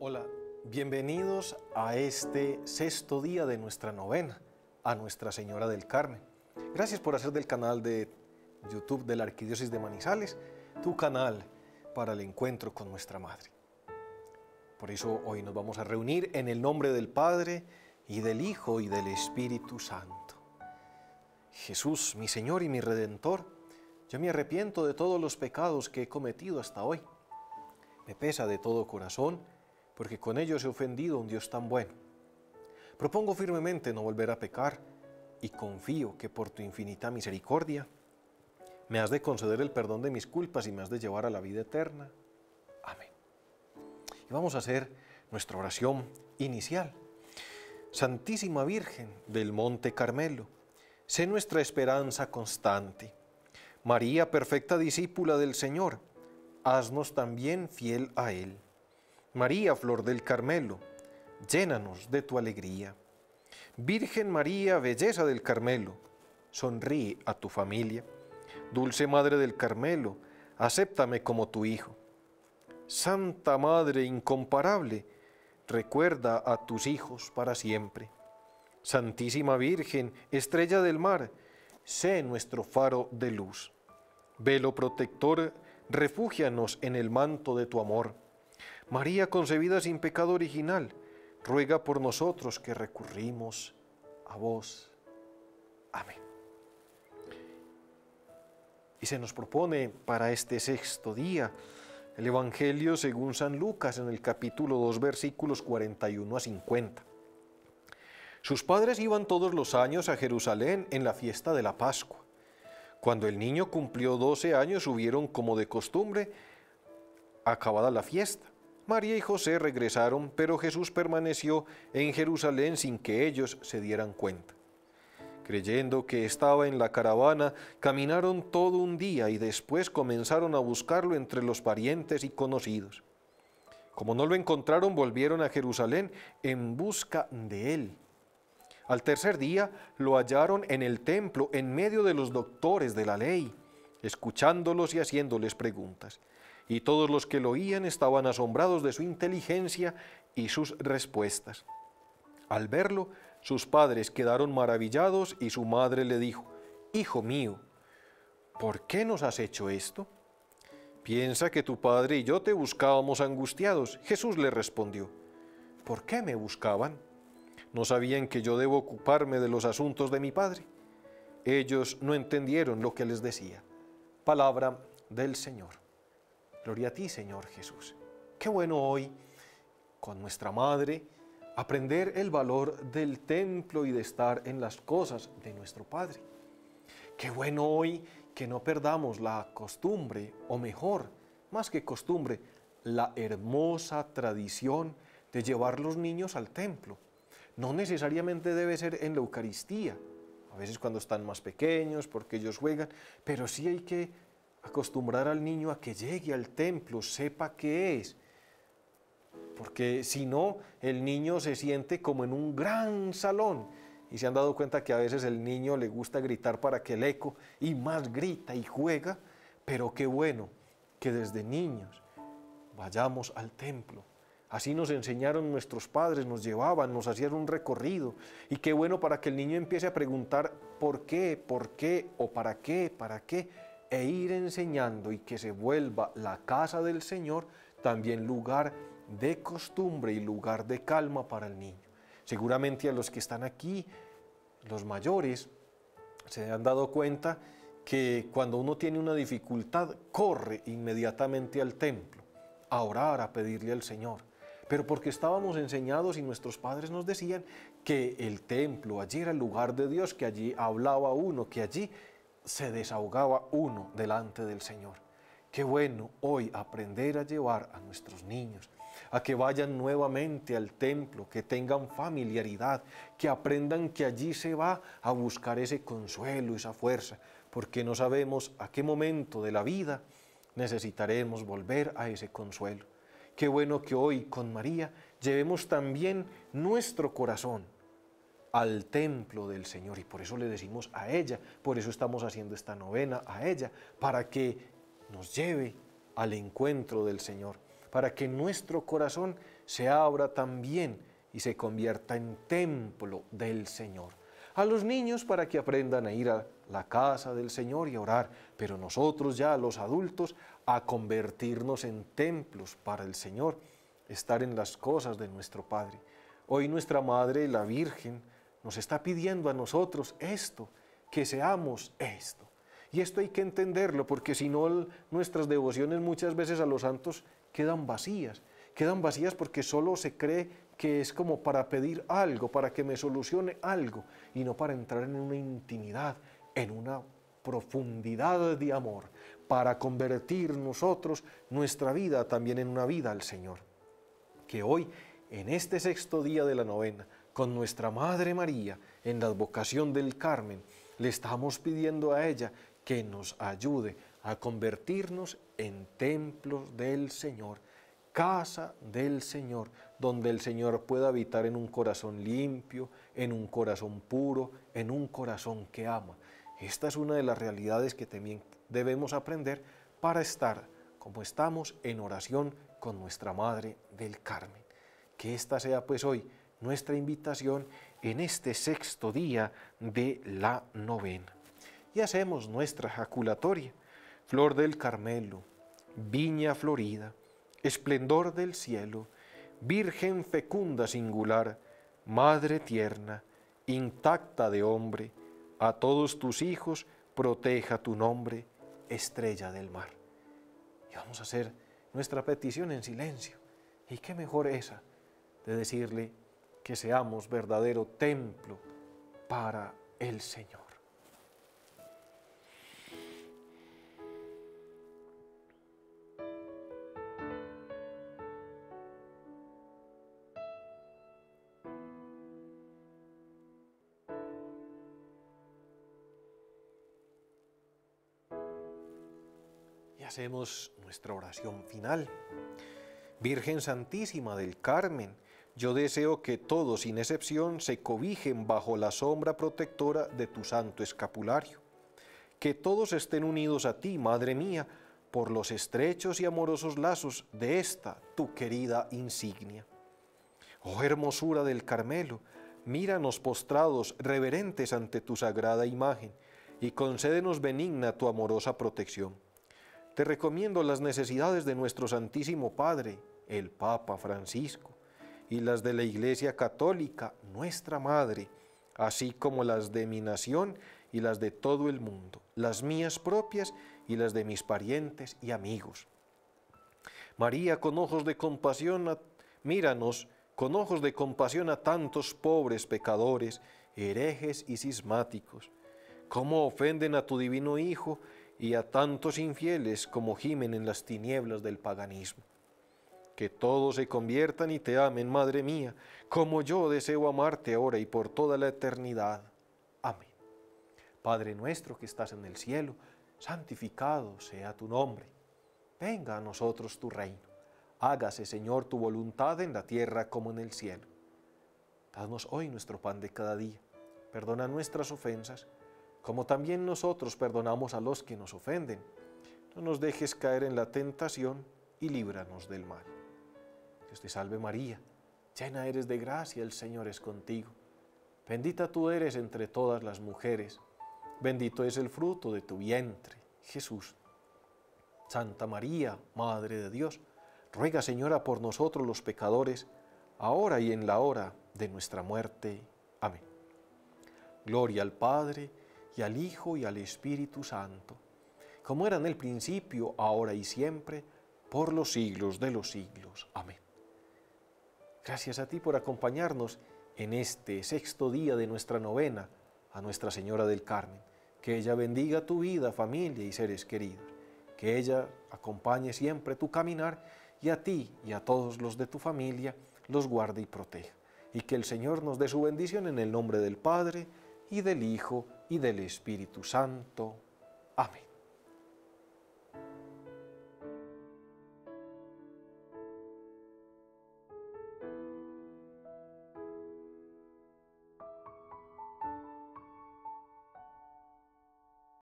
Hola, bienvenidos a este sexto día de nuestra novena a Nuestra Señora del Carmen. Gracias por hacer del canal de YouTube de la Arquidiócesis de Manizales tu canal para el encuentro con nuestra Madre. Por eso hoy nos vamos a reunir en el nombre del Padre y del Hijo y del Espíritu Santo. Jesús, mi Señor y mi Redentor, yo me arrepiento de todos los pecados que he cometido hasta hoy. Me pesa de todo corazón, porque con ellos he ofendido a un Dios tan bueno. Propongo firmemente no volver a pecar y confío que por tu infinita misericordia me has de conceder el perdón de mis culpas y me has de llevar a la vida eterna. Amén. Y vamos a hacer nuestra oración inicial. Santísima Virgen del Monte Carmelo, sé nuestra esperanza constante. María, perfecta discípula del Señor, haznos también fiel a Él. María, flor del Carmelo, llénanos de tu alegría. Virgen María, belleza del Carmelo, sonríe a tu familia. Dulce Madre del Carmelo, acéptame como tu hijo. Santa Madre incomparable, recuerda a tus hijos para siempre. Santísima Virgen, estrella del mar, sé nuestro faro de luz. Velo protector, refúgianos en el manto de tu amor. María concebida sin pecado original, ruega por nosotros que recurrimos a vos. Amén. Y se nos propone para este sexto día el Evangelio según San Lucas en el capítulo 2, versículos 41 a 50. Sus padres iban todos los años a Jerusalén en la fiesta de la Pascua. Cuando el niño cumplió 12 años, subieron como de costumbre, acabada la fiesta. María y José regresaron, pero Jesús permaneció en Jerusalén sin que ellos se dieran cuenta. Creyendo que estaba en la caravana, caminaron todo un día y después comenzaron a buscarlo entre los parientes y conocidos. Como no lo encontraron, volvieron a Jerusalén en busca de él. Al tercer día lo hallaron en el templo, en medio de los doctores de la ley, escuchándolos y haciéndoles preguntas. Y todos los que lo oían estaban asombrados de su inteligencia y sus respuestas. Al verlo, sus padres quedaron maravillados y su madre le dijo: «Hijo mío, ¿por qué nos has hecho esto? Piensa que tu padre y yo te buscábamos angustiados». Jesús le respondió: «¿Por qué me buscaban? ¿No sabían que yo debo ocuparme de los asuntos de mi Padre?». Ellos no entendieron lo que les decía. Palabra del Señor. Gloria a ti, Señor Jesús. Qué bueno hoy, con nuestra Madre, aprender el valor del templo y de estar en las cosas de nuestro Padre. Qué bueno hoy que no perdamos la costumbre, o mejor, más que costumbre, la hermosa tradición de llevar los niños al templo. No necesariamente debe ser en la Eucaristía, a veces cuando están más pequeños, porque ellos juegan, pero sí hay que acostumbrar al niño a que llegue al templo, sepa qué es, porque si no, el niño se siente como en un gran salón, y se han dado cuenta que a veces el niño le gusta gritar para que el eco, y más grita y juega, pero qué bueno que desde niños vayamos al templo. Así nos enseñaron nuestros padres, nos llevaban, nos hacían un recorrido. Y qué bueno para que el niño empiece a preguntar por qué, o para qué, e ir enseñando y que se vuelva la casa del Señor también lugar de costumbre y lugar de calma para el niño. Seguramente a los que están aquí, los mayores, se han dado cuenta que cuando uno tiene una dificultad, corre inmediatamente al templo a orar, a pedirle al Señor. Pero porque estábamos enseñados y nuestros padres nos decían que el templo, allí era el lugar de Dios, que allí hablaba uno, que allí se desahogaba uno delante del Señor. Qué bueno hoy aprender a llevar a nuestros niños a que vayan nuevamente al templo, que tengan familiaridad, que aprendan que allí se va a buscar ese consuelo, esa fuerza, porque no sabemos a qué momento de la vida necesitaremos volver a ese consuelo. Qué bueno que hoy con María llevemos también nuestro corazón al templo del Señor, y por eso le decimos a ella, por eso estamos haciendo esta novena a ella, para que nos lleve al encuentro del Señor, para que nuestro corazón se abra también y se convierta en templo del Señor. A los niños para que aprendan a ir a la casa del Señor y a orar, pero nosotros ya, los adultos, a convertirnos en templos para el Señor, estar en las cosas de nuestro Padre. Hoy nuestra Madre, la Virgen, nos está pidiendo a nosotros esto, que seamos esto. Y esto hay que entenderlo, porque si no, nuestras devociones muchas veces a los santos quedan vacías porque solo se cree que es como para pedir algo, para que me solucione algo, y no para entrar en una intimidad, en una profundidad de amor, para convertir nosotros nuestra vida también en una vida al Señor. Que hoy, en este sexto día de la novena, con nuestra Madre María, en la advocación del Carmen, le estamos pidiendo a ella que nos ayude a convertirnos en templos del Señor, casa del Señor, donde el Señor pueda habitar en un corazón limpio, en un corazón puro, en un corazón que ama. Esta es una de las realidades que también debemos aprender para estar como estamos en oración con nuestra Madre del Carmen. Que esta sea pues hoy nuestra invitación en este sexto día de la novena. Y hacemos nuestra jaculatoria: flor del Carmelo, viña florida, esplendor del cielo, Virgen fecunda singular, Madre tierna, intacta de hombre, a todos tus hijos proteja tu nombre, estrella del mar. Y vamos a hacer nuestra petición en silencio. Y qué mejor esa de decirle que seamos verdadero templo para el Señor. Y hacemos nuestra oración final. Virgen Santísima del Carmen, yo deseo que todos, sin excepción, se cobijen bajo la sombra protectora de tu santo escapulario. Que todos estén unidos a ti, Madre mía, por los estrechos y amorosos lazos de esta, tu querida insignia. Oh hermosura del Carmelo, míranos postrados, reverentes ante tu sagrada imagen, y concédenos benigna tu amorosa protección. Te recomiendo las necesidades de nuestro Santísimo Padre, el Papa Francisco, y las de la Iglesia Católica, nuestra Madre, así como las de mi nación y las de todo el mundo, las mías propias y las de mis parientes y amigos. María, con ojos de compasión, míranos con ojos de compasión a tantos pobres pecadores, herejes y cismáticos, cómo ofenden a tu divino Hijo y a tantos infieles como gimen en las tinieblas del paganismo. Que todos se conviertan y te amen, Madre mía, como yo deseo amarte ahora y por toda la eternidad. Amén. Padre nuestro que estás en el cielo, santificado sea tu nombre. Venga a nosotros tu reino. Hágase, Señor, tu voluntad en la tierra como en el cielo. Danos hoy nuestro pan de cada día. Perdona nuestras ofensas, como también nosotros perdonamos a los que nos ofenden. No nos dejes caer en la tentación y líbranos del mal. Dios te salve María, llena eres de gracia, el Señor es contigo. Bendita tú eres entre todas las mujeres, bendito es el fruto de tu vientre, Jesús. Santa María, Madre de Dios, ruega, Señora, por nosotros los pecadores, ahora y en la hora de nuestra muerte. Amén. Gloria al Padre, y al Hijo, y al Espíritu Santo, como era en el principio, ahora y siempre, por los siglos de los siglos. Amén. Gracias a ti por acompañarnos en este sexto día de nuestra novena a Nuestra Señora del Carmen. Que ella bendiga tu vida, familia y seres queridos. Que ella acompañe siempre tu caminar y a ti y a todos los de tu familia los guarde y proteja. Y que el Señor nos dé su bendición en el nombre del Padre, y del Hijo, y del Espíritu Santo. Amén.